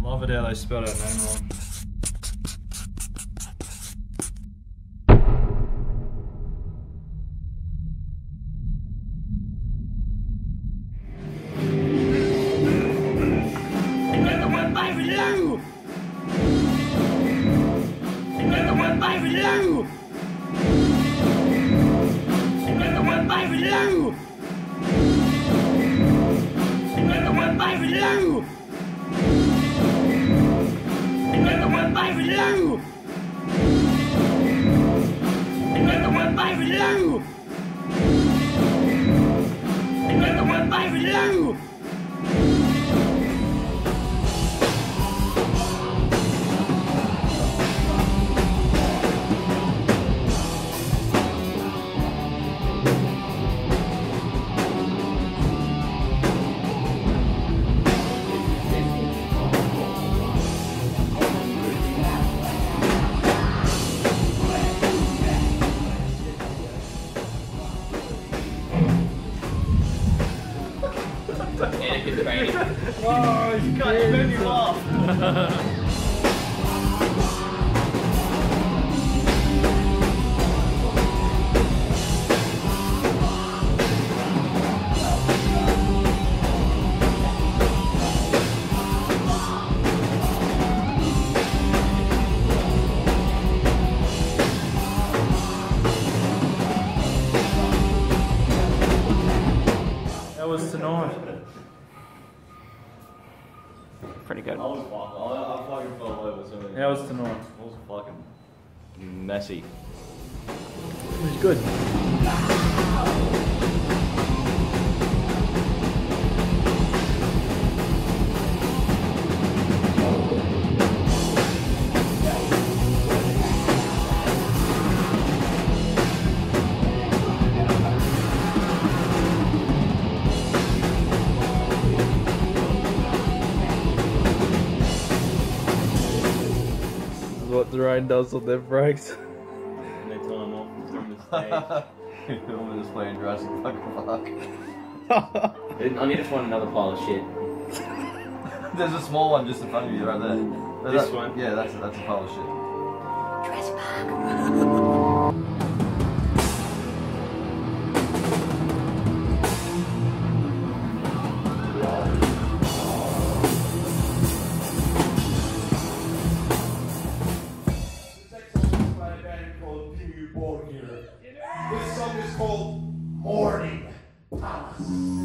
Love it how they spelled our name wrong. Oh, he's got you made me laugh. How was tonight? Pretty good. I fucking fell over. So How was tonight? It was fucking messy. It was good. What Deraign does on their brakes. Next time I'm off from the stage. I'm just playing Jurassic Park. I need to find another pile of shit. There's a small one just in front of you right there. This one? Yeah, that's a pile of shit. Jurassic Park. By a band called Dimmu Borgir. This song is called Mourning Palace.